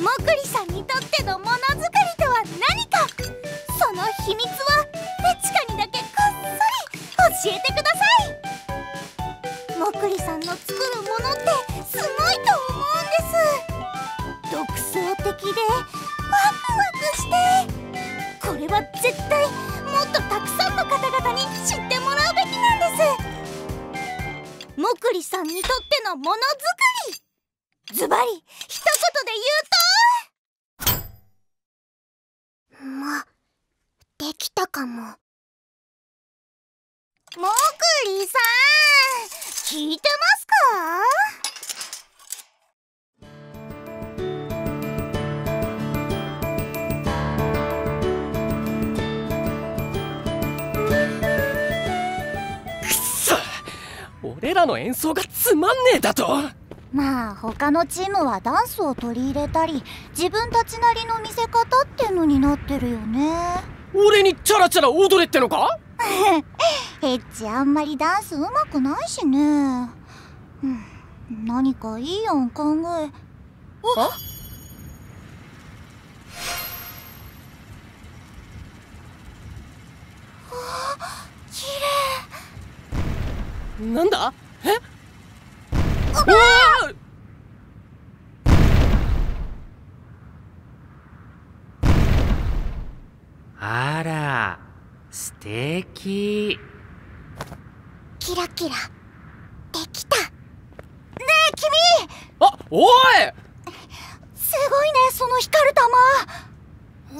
もくりさんにとってのものづくりとは何か、その秘密はペチカにだけこっそり教えてください。もくりさんの作るものってすごいと思うんです。独創的でワクワクして、これは絶対もっとたくさんの方々に知ってもらうべきなんです。もくりさんにとってのものづくり、ズバリ一言で言うと、できたかも。もくりさん、聞いてますか？ くっそ、俺らの演奏がつまんねえだと。 まあ他のチームはダンスを取り入れたり自分たちなりの見せ方ってのになってるよね。 俺にチャラチャラ踊れってのか？ ヘッチあんまりダンスうまくないしね。何かいい案考え。 あ？ 綺麗。 なんだ？え？おー！ あら、素敵。 キラキラできた。ねえ君！ あ、おい！ すごいね、その光る玉。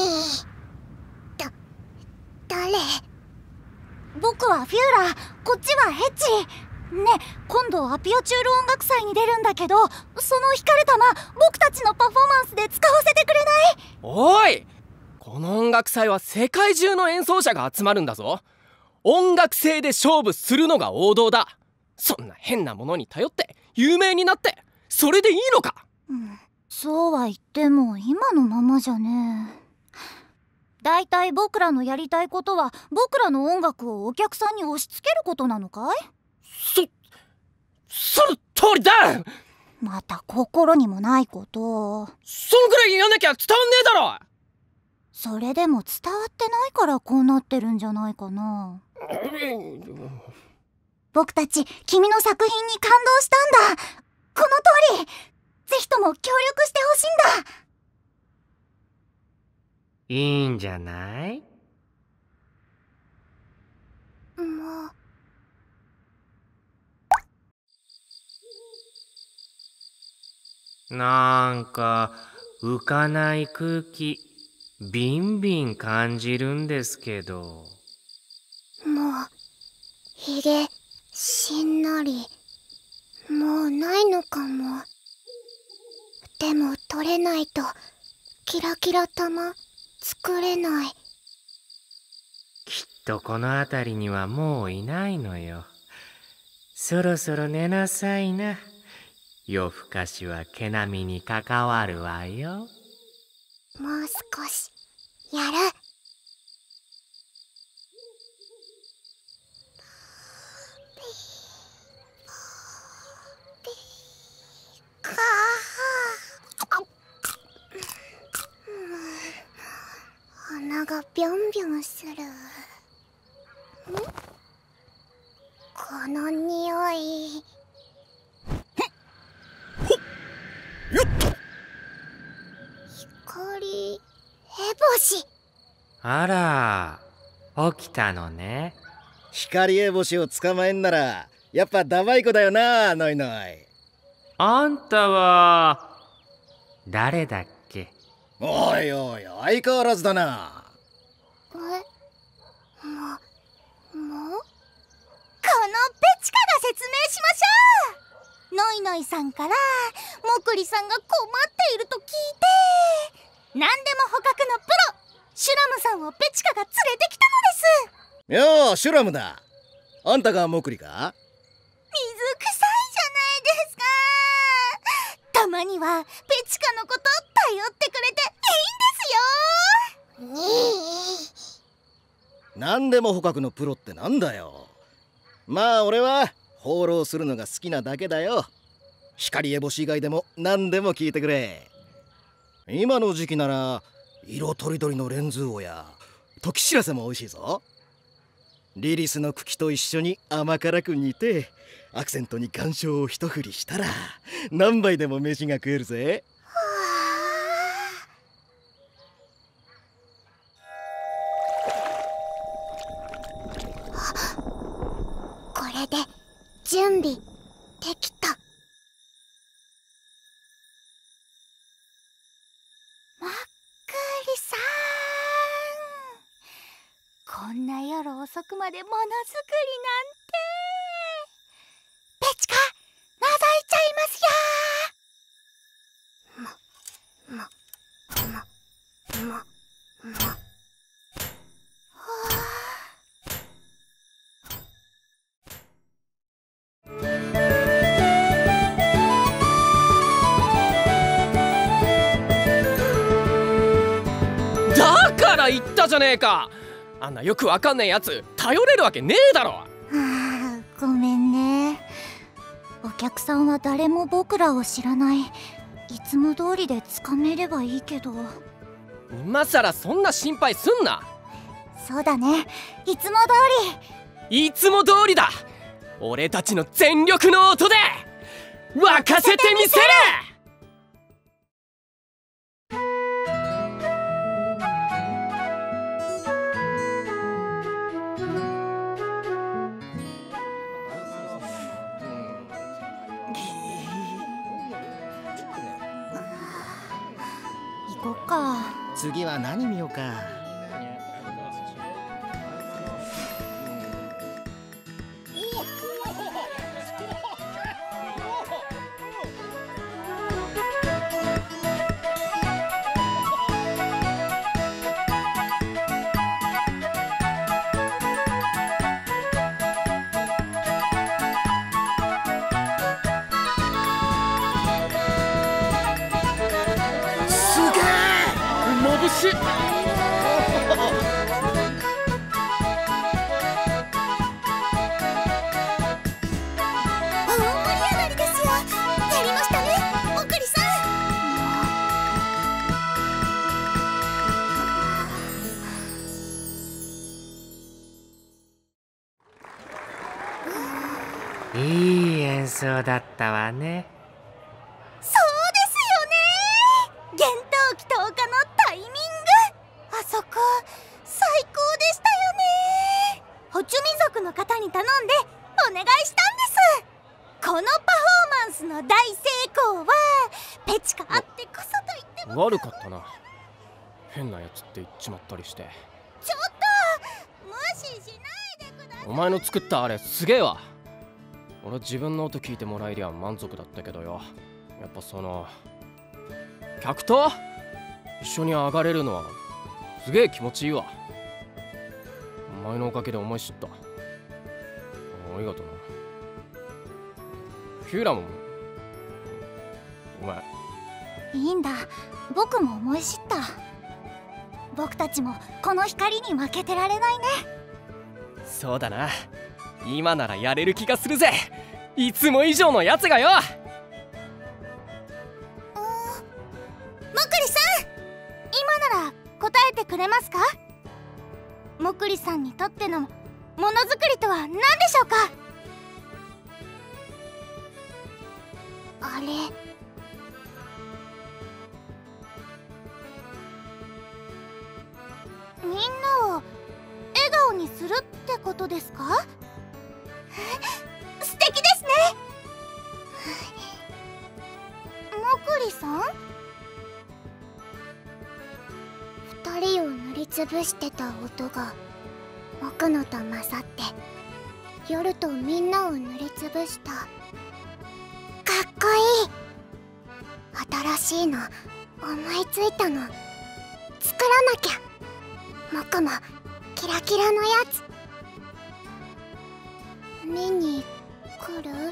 誰？僕はフューラー、こっちはヘッチ。ねえ、今度アピオチュール音楽祭に出るんだけど、その光る玉僕たちのパフォーマンスで使わせてくれない？ おい！この音楽祭は世界中の演奏者が集まるんだぞ。音楽性で勝負するのが王道だ。そんな変なものに頼って有名になってそれでいいのか？ そうは言っても今のままじゃねえ。だいたい僕らのやりたいことは僕らの音楽をお客さんに押し付けることなのかい？ その通りだ！ また心にもないことを。 そんくらいやんなきゃ伝わんねえだろ！ それでも伝わってないからこうなってるんじゃないかな。僕たち君の作品に感動したんだ。この通りぜひとも協力してほしいんだ。 いいんじゃない？ もうなんか浮かない空気ビンビン感じるんですけど。 もうひげしんなりもうないのかも。でも取れないとキラキラ玉作れない。 きっとこの辺りにはもういないのよ。そろそろ寝なさいな。夜更かしは毛並みに関わるわよ。 もう少しやる。鼻がビョンビョンする。この匂い。 よっと！ 光エボシ。 あら、起きたのね。 光エボシを捕まえんならやっぱダバイコだよな、ノイノイ。 あんたは誰だっけ？ おいおい、相変わらずだな。 このペチカが説明しましょう。ノイノイさんからモクリさんが困っていると聞いて、何でも捕獲のプロシュラムさんをペチカが連れてきたのです。 よう、シュラムだ。あんたがモクリか？ 水臭いじゃないですか。たまにはペチカのこと頼ってくれていいんですよ。 何でも捕獲のプロってなんだよ。まあ俺は放浪するのが好きなだけだよ。光エボシ以外でも何でも聞いてくれ。 今の時期なら色とりどりのレンズ王やトキシラセも美味しいぞ。リリスの茎と一緒に甘辛く煮てアクセントに岩椒を一振りしたら何杯でも飯が食えるぜ。 これで準備できた。まっくりさん、こんな夜遅くまでものづくりなんて。ペチカ、覗いちゃいますよ。 だから言ったじゃねえか。あんなよくわかんねえやつ頼れるわけねえだろ。 ごめんね。お客さんは誰も僕らを知らない。いつも通りでつかめればいいけど。 今さらそんな心配すんな。 そうだね、いつも通り。いつも通りだ。俺たちの全力の音で沸かせてみせる。 行こっか。 次は何見ようか。 しっ。 大盛り上がりですよ。やりましたね、おくりさん。 いい演奏だったわね。 そうですよね。厳冬期10日のタイミング、あそこ最高でしたよね。ホチュ民族の方に頼んでお願いしたんです。このパフォーマンスの大成功はペチカあってこそと言っても。 悪かったな。変なやつって言っちまったりして。 ちょっと無視しないでください。 お前の作ったあれすげえわ。俺自分の音聞いてもらえりゃ満足だったけどよ。やっぱその客と一緒に上がれるのはすげえ気持ちいいわ。お前のおかげで思い知った。ありがとな。ヒューラもお前。 いいんだ、僕も思い知った。僕たちもこの光に負けてられないね。 そうだな。今ならやれる気がするぜ。いつも以上のやつがよ。 もくりさん、今なら答えてくれますか？もくりさんにとってのものづくりとは何でしょうか？あれ、みんなを笑顔にするってことですか？素敵ですね。もくりさん、二人を塗りつぶしてた音が僕のと混ざって夜とみんなを塗りつぶした。かっこいい。新しいの思いついたの作らなきゃ。僕もキラキラのやつ見に来る？いいん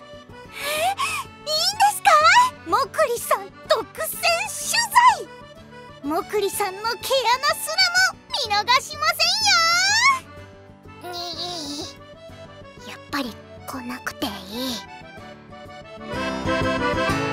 ですか？もくりさん独占取材。もくりさんの毛穴すらも見逃しませんよ。やっぱり来なくていい。